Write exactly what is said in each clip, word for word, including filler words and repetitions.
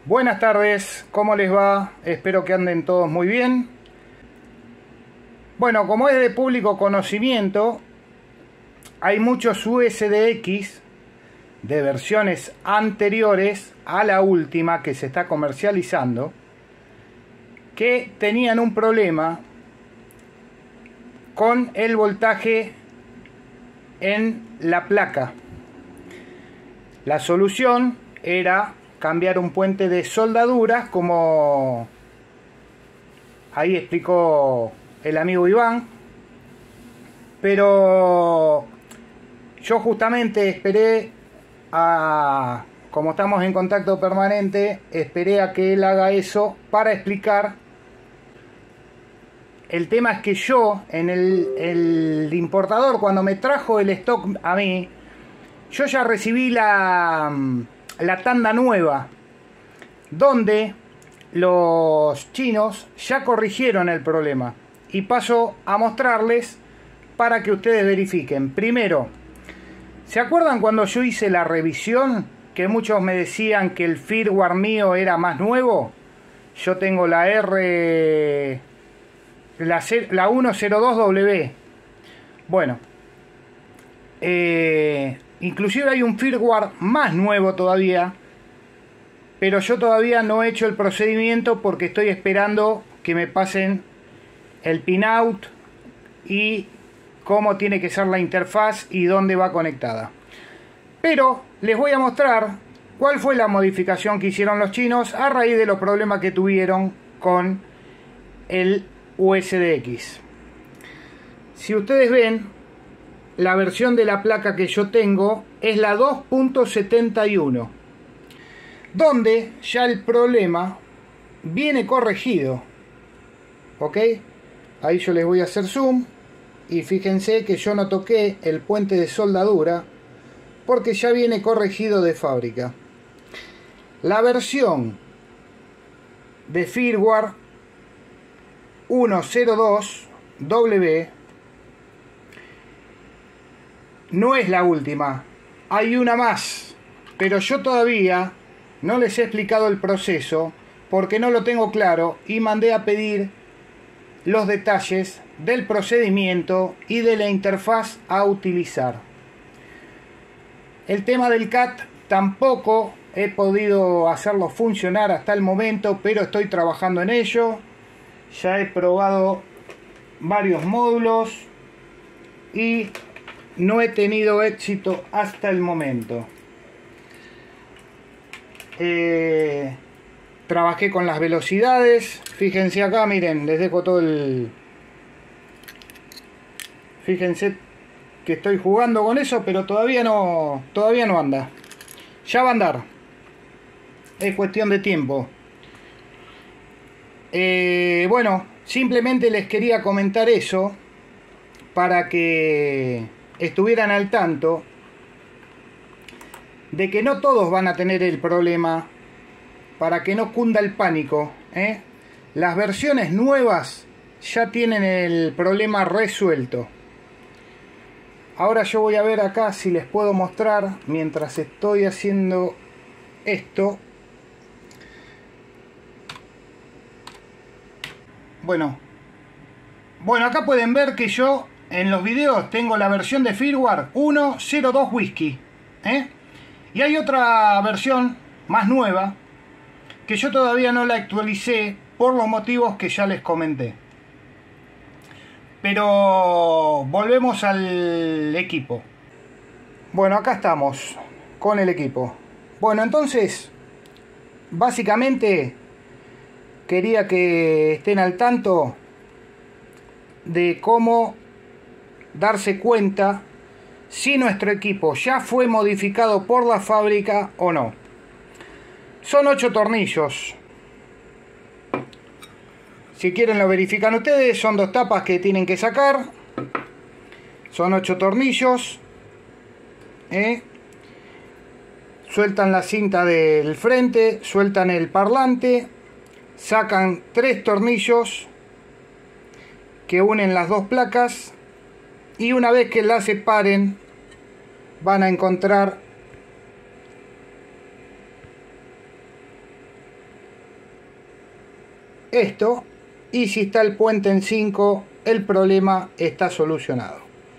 Buenas tardes, ¿cómo les va? Espero que anden todos muy bien. Bueno, como es de público conocimiento, hay muchos U S D X de versiones anteriores a la última que se está comercializando que tenían un problema con el voltaje en la placa. La solución era cambiar un puente de soldaduras, como ahí explicó el amigo Iván, pero yo justamente esperé a, como estamos en contacto permanente, esperé a que él haga eso para explicar. El tema es que yo, en el, el importador, cuando me trajo el stock a mí, yo ya recibí la, la tanda nueva, donde los chinos ya corrigieron el problema. Y paso a mostrarles para que ustedes verifiquen. Primero, ¿se acuerdan cuando yo hice la revisión? Que muchos me decían que el firmware mío era más nuevo. Yo tengo la R... La, la ciento dos W. Bueno, eh, inclusive hay un firmware más nuevo todavía, pero yo todavía no he hecho el procedimiento porque estoy esperando que me pasen el pinout y cómo tiene que ser la interfaz y dónde va conectada. Pero les voy a mostrar cuál fue la modificación que hicieron los chinos a raíz de los problemas que tuvieron con el U S D X. Si ustedes ven, la versión de la placa que yo tengo es la dos punto setenta y uno, donde ya el problema viene corregido. ¿Ok? Ahí yo les voy a hacer zoom y fíjense que yo no toqué el puente de soldadura porque ya viene corregido de fábrica. La versión de firmware ciento dos W no es la última, hay una más, pero yo todavía no les he explicado el proceso porque no lo tengo claro y mandé a pedir los detalles del procedimiento y de la interfaz a utilizar. El tema del C A T tampoco he podido hacerlo funcionar hasta el momento, pero estoy trabajando en ello. Ya he probado varios módulos y no he tenido éxito hasta el momento. Eh, trabajé con las velocidades. Fíjense acá, miren, les dejo todo el... Fíjense que estoy jugando con eso, pero todavía no, todavía no anda. Ya va a andar. Es cuestión de tiempo. Eh, bueno, simplemente les quería comentar eso para que estuvieran al tanto de que no todos van a tener el problema, para que no cunda el pánico, ¿eh? Las versiones nuevas ya tienen el problema resuelto. Ahora yo voy a ver acá si les puedo mostrar mientras estoy haciendo esto. Bueno, bueno, acá pueden ver que yo en los videos tengo la versión de firmware ciento dos Whisky, ¿eh? Y hay otra versión más nueva que yo todavía no la actualicé por los motivos que ya les comenté. Pero volvemos al equipo. Bueno, acá estamos con el equipo. Bueno, entonces, básicamente quería que estén al tanto de cómo darse cuenta si nuestro equipo ya fue modificado por la fábrica o no. Son ocho tornillos. Si quieren lo verifican ustedes. Son dos tapas que tienen que sacar. Son ocho tornillos. ¿Eh? Sueltan la cinta del frente. Sueltan el parlante. Sacan tres tornillos que unen las dos placas. Y una vez que las separen, van a encontrar esto, y si está el puente en cinco, el problema está solucionado.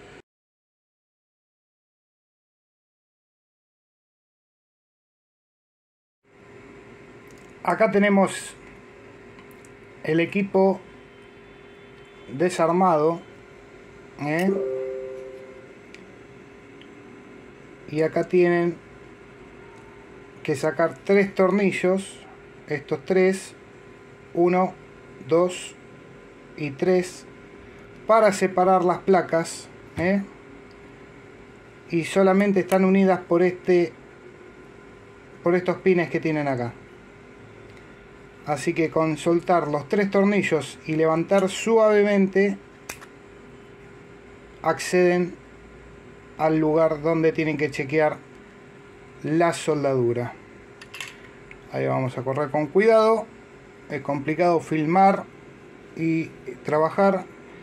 Acá tenemos el equipo desarmado, ¿eh? Y acá tienen que sacar tres tornillos, estos tres, uno, dos y tres, para separar las placas, ¿eh? Y solamente están unidas por este por estos pines que tienen acá. Así que con soltar los tres tornillos y levantar suavemente, acceden al lugar donde tienen que chequear la soldadura. Ahí vamos a correr con cuidado. Es complicado filmar y trabajar,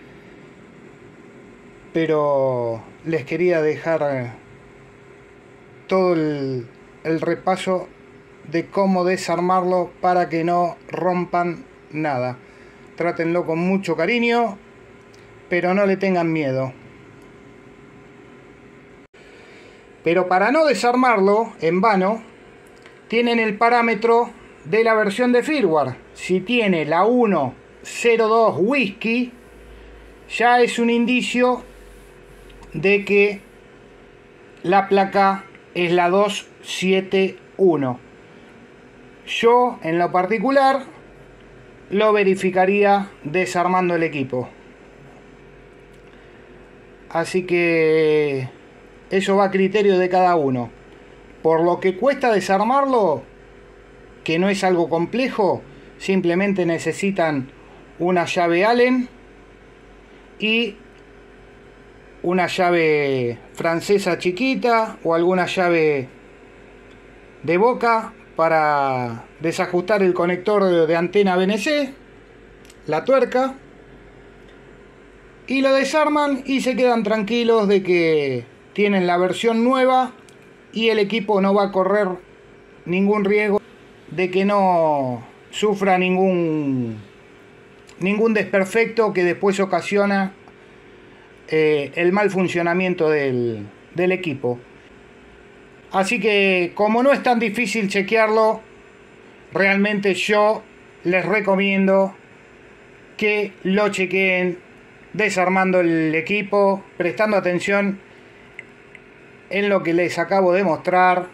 pero les quería dejar todo el, el repaso de cómo desarmarlo para que no rompan nada. Trátenlo con mucho cariño, pero no le tengan miedo. Pero para no desarmarlo en vano, tienen el parámetro de la versión de firmware. Si tiene la uno cero dos Whisky, ya es un indicio de que la placa es la dos siete uno. Yo, en lo particular, lo verificaría desarmando el equipo. Así que eso va a criterio de cada uno. Por lo que cuesta desarmarlo, que no es algo complejo, simplemente necesitan una llave Allen y una llave francesa chiquita o alguna llave de boca para desajustar el conector de antena B N C, la tuerca, y lo desarman y se quedan tranquilos de que tienen la versión nueva y el equipo no va a correr ningún riesgo de que no sufra ningún ningún desperfecto que después ocasiona eh, el mal funcionamiento del, del equipo. Así que, como no es tan difícil chequearlo, realmente yo les recomiendo que lo chequeen desarmando el equipo, prestando atención en lo que les acabo de mostrar.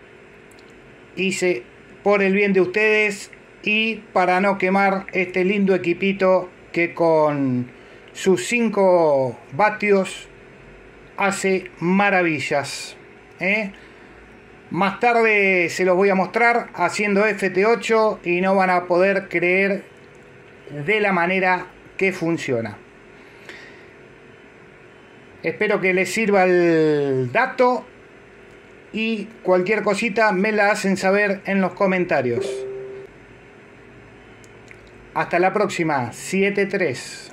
Hice por el bien de ustedes y para no quemar este lindo equipito que con sus cinco vatios hace maravillas, ¿eh? Más tarde se los voy a mostrar haciendo F T ocho y no van a poder creer de la manera que funciona. Espero que les sirva el dato y cualquier cosita me la hacen saber en los comentarios. Hasta la próxima, siete tres.